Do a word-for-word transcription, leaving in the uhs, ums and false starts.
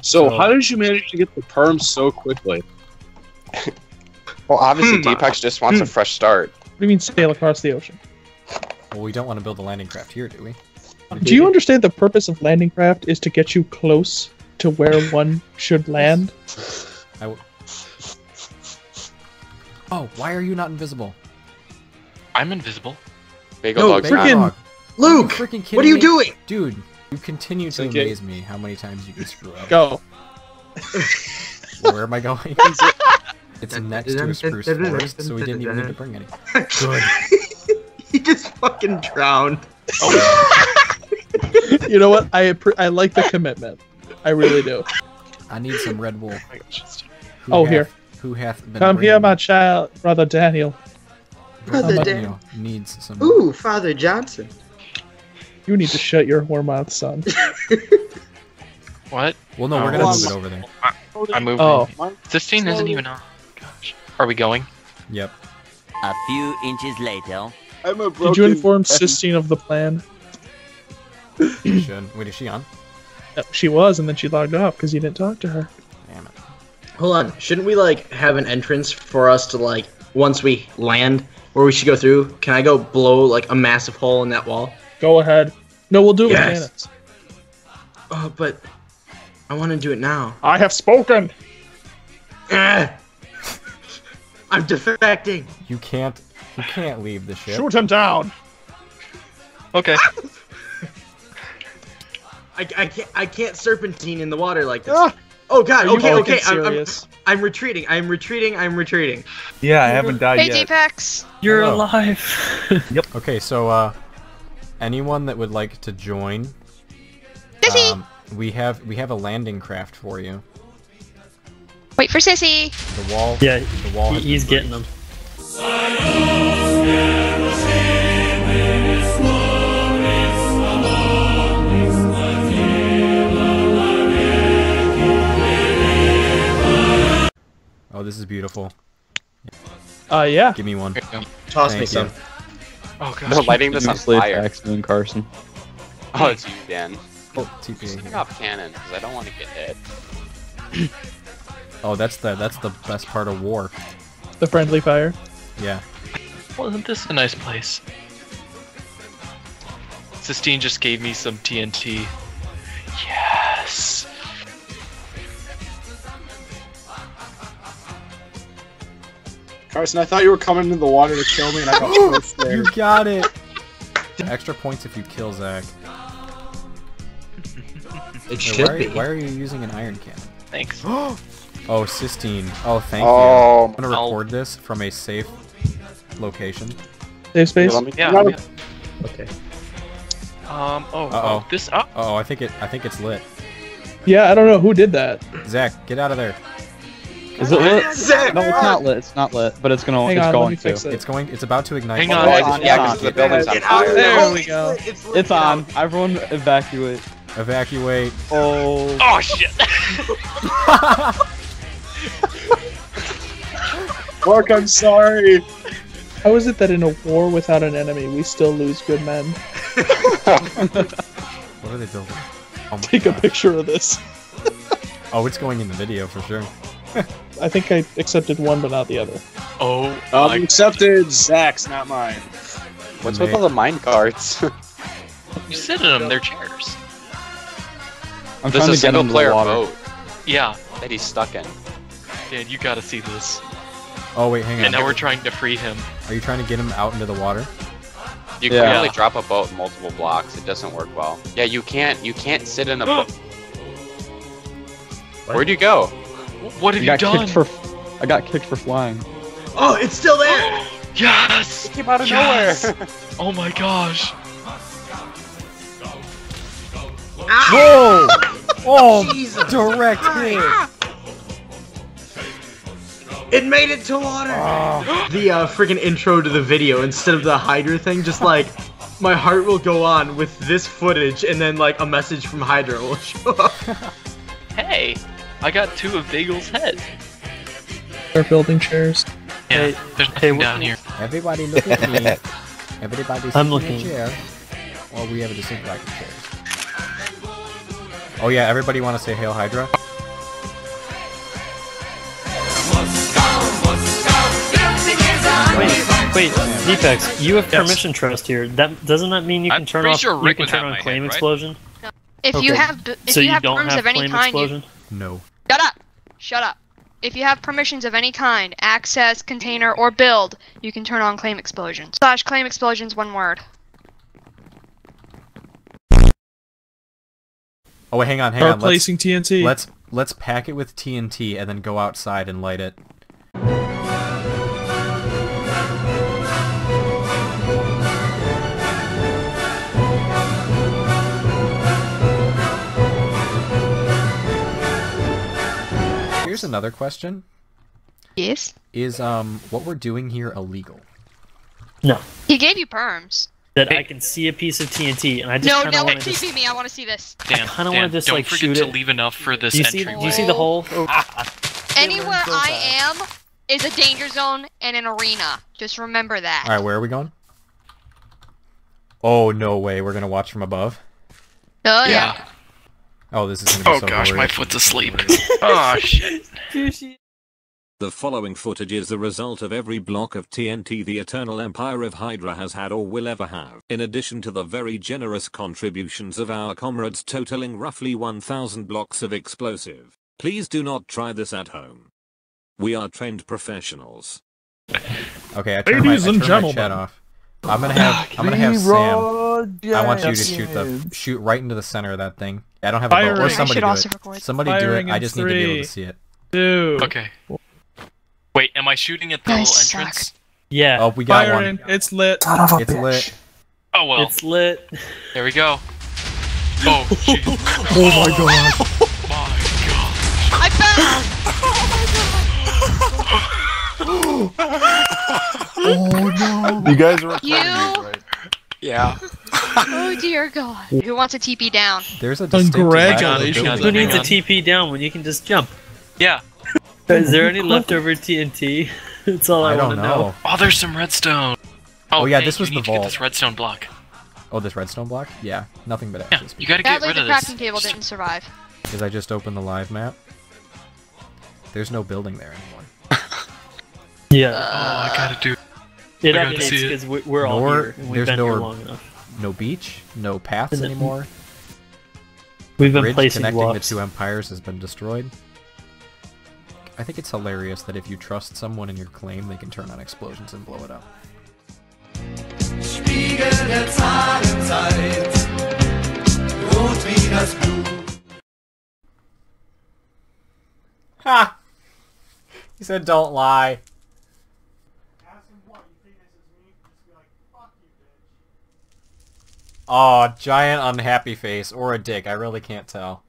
So, So- how did you manage to get the perm so quickly? Well, obviously, Hmm. Deepak just wants a fresh start. What do you mean sail across the ocean? Well, we don't want to build a landing craft here, do we? Do you understand the purpose of landing craft is to get you close to where one should land? I w oh, why are you not invisible? I'm invisible. Bagel No, dog's freaking- not. Dog. Luke, Are you freaking kidding what are you me? doing? Dude, you continue to Okay. amaze me how many times you can screw up. Go. Where am I going? It's next to a spruce forest, so we didn't even need to bring any. Good. He just fucking drowned. You know what? I appre- I like the commitment. I really do. I need some red wool. Who Oh, hath- here. Who hath been Come here, bringing- my child, brother Daniel. Brother Brother Daniel. needs some. Ooh, Father Johnson. You need to shut your whore mouth, son. What? Well, no, we're Oh. gonna Well, move it over there. I moved. Oh. Sistine isn't even on. Gosh. Are we going? Yep. A few inches later. I'm a Did you inform Sistine of the plan? She should. Wait, is she on? No, she was, and then she logged off because you didn't talk to her. Damn it. Hold on. Shouldn't we like have an entrance for us to like once we land where we should go through? Can I go blow like a massive hole in that wall? Go ahead. No, we'll do it Yes. with cannons. Oh, but I want to do it now. I have spoken. Ah! I'm defecting. You can't. You can't leave the ship. Shoot him down. Okay. I, I can't I can't serpentine in the water like this. Ah! Oh god. Are you Okay. fucking Okay. I'm, I'm serious? I'm retreating. I'm retreating. I'm retreating. Yeah, I haven't died Hey, yet. Deepax! You're alive. Okay, so uh, anyone that would like to join, Sissy! um, we have we have a landing craft for you. Wait for Sissy! The wall. Yeah, the wall. has he's been getting them. Oh, this is beautiful. Uh, yeah. Give me one. Here we go. Toss Thank me some. you. Oh They're gosh. lighting this on fire. Excellent, Carson. Oh, it's you, Dan. Oh, T P A Just pick here. off cannon, because I don't want to get hit. Oh, that's the that's the best part of war. The friendly fire. Yeah. Wasn't this a nice place? Sistine just gave me some T N T. Yes. Carson, I thought you were coming into the water to kill me, and I got pushed there. You got it. Extra points if you kill Zach. It Wait, should why, are be. you, why are you using an iron cannon? Thanks. Oh, Sistine. Oh, thank Oh, you. I'm gonna I'll- record this from a safe location. Safe space. Let me- Yeah. No, yeah. Okay. Um. Oh. Uh-oh. oh this. Oh. Oh, I think it. I think it's lit. Yeah, I don't know who did that. Zach, get out of there. Is it lit? Zach! No, it's not lit. It's not lit, but it's gonna. Hang it's on, let going me to. fix it. It's going. It's about to ignite. Hang Oh, on. yeah, it's on, yeah, it's because on. the building's on Get out of fire. there! There Oh, we it's go. lit, It's, lit, It's get on. out. Everyone evacuate. Evacuate. Oh. Oh shit. Mark, I'm sorry. How is it that in a war without an enemy, we still lose good men? What are they building? Oh my Take a gosh. picture of this. Oh, it's going in the video for sure. I think I accepted one, but not the other. Oh. Um, my. accepted. Zach's, not mine. What's with all the mine carts? You sit in them. They're chairs. I'm There's trying a to get single into the player water. boat Yeah. that he's stuck in. Dan, you gotta see this. Oh wait, hang on. And now we're trying to free him. Are you trying to get him out into the water? You can Yeah. only drop a boat in multiple blocks. It doesn't work well. Yeah, you can't. You can't sit in a boat. Where'd you go? What have I you got done? kicked for. I got kicked for flying. Oh, it's still there! Yes! It came out of Yes! nowhere. Oh my gosh. Whoa! Oh, Jesus. direct hit. It made it to water! The uh, freaking intro to the video, instead of the Hydra thing, just like, my heart will go on with this footage, and then like a message from Hydra will show up. Hey, I got two of Bagel's head. They're building chairs. Yeah, Hey, there's nothing hey, what- down here. Everybody look at me. Everybody sit I'm in a looking. chair. Or we have a distinct lack of chairs. Oh yeah, everybody want to say Hail Hydra? Wait, Deepex, you have Yes. permission trust here. That doesn't that mean you can I'm turn pretty off? sure you Rick can would turn have on my claim head, right? explosion. If Okay. you have, b- if So you you have don't terms have of any claim kind, you, explosion? No. shut up, shut up. If you have permissions of any kind, access, container, or build, you can turn on claim explosions. Slash claim explosions, one word. Oh wait, hang on, hang Start on. placing T N T. Let's let's pack it with T N T and then go outside and light it. Here's another question. Yes. Is um what we're doing here illegal? No. He gave you perms. That I can see a piece of T N T, and I just No, kind of no, want to T just... P me. I want to see this. Dan, kinda Dan, wanna just, don't like, forget shoot to it. leave enough for this Do you see? entryway. Do you see the hole? Oh. Anywhere I am is a danger zone and an arena. Just remember that. Alright, where are we going? Oh, no way. We're gonna watch from above? Oh, yeah. Yeah. Oh, this is gonna be Oh so gosh, my glorious. foot's asleep. Oh shit. The following footage is the result of every block of T N T the Eternal Empire of Hydra has had or will ever have, in addition to the very generous contributions of our comrades totaling roughly one thousand blocks of explosive. Please do not try this at home. We are trained professionals. Okay, I turned, my, I Ladies and turned my gentlemen. chat off. I'm gonna have I'm gonna have Sam. I want you to shoot the shoot right into the center of that thing. I don't have a bow. Or Firing. somebody I should do also it. record. Somebody do it. Firing I in just need to be able three. to see it. Two. Okay. Wait, am I shooting at the Guys little suck. entrance? Yeah. Oh, we got Firing. one. It's lit. It's lit. Oh well. It's lit. There we go. Oh jeez. Oh my god. Oh my god. I found. Oh no. You guys are recording You- these, right? Yeah. Oh dear God. Who wants a T P down? There's a distinct Congratulations. lack of Who ability. needs a on. T P down when you can just jump? Yeah. Is there any leftover T N T? That's all I, I want don't to know. know. Oh, there's some redstone. Oh, Oh, yeah, Hank, this was you the need to get vault. this redstone block. Oh, this redstone block? Yeah, nothing but Yeah, ashes. you gotta Sadly, get the rid of this. crafting table didn't survive. Because I just opened the live map. There's no building there anymore. Yeah. Oh, I gotta do. It I gotta updates see it. because we, we're all Nor- here. And we've there's been no- here long enough. No beach, no paths And then- anymore. We've been Bridge placing connecting blocks. the two empires has been destroyed. I think it's hilarious that if you trust someone in your claim, they can turn on explosions and blow it up. Spiegel der Zahlenzeit, rot wie das Blut. Ha! He said don't lie. Oh, giant unhappy face or a dick. I really can't tell.